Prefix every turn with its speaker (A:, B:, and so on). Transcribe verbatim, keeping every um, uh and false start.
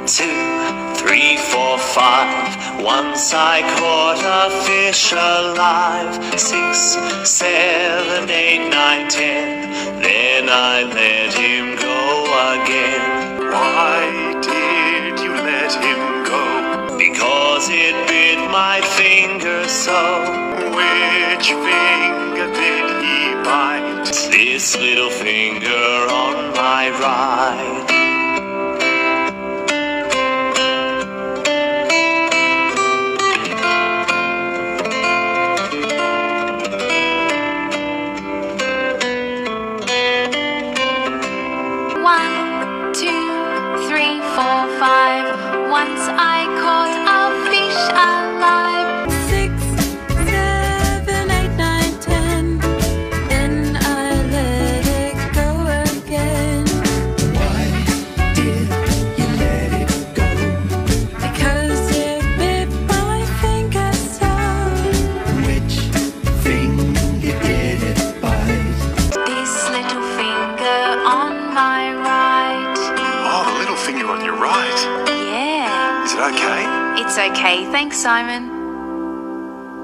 A: two, three, four, five. Once I caught a fish alive. Six, seven, eight, nine, ten. Then I let him go again.
B: Why did you let him go?
A: Because it bit my finger so.
B: Which finger did he bite?
A: This little finger on my right.
C: One, two, three, four, five. Once I caught a fish alive. Six, seven, eight, nine, ten. Then I let it go again.
D: Why did you let it go?
C: Because it bit my finger so.
D: Which finger did it bite?
C: This little finger on my right.
B: Oh, the little finger on your right.
C: Yeah.
B: Is it okay?
C: It's okay, thanks, Simon.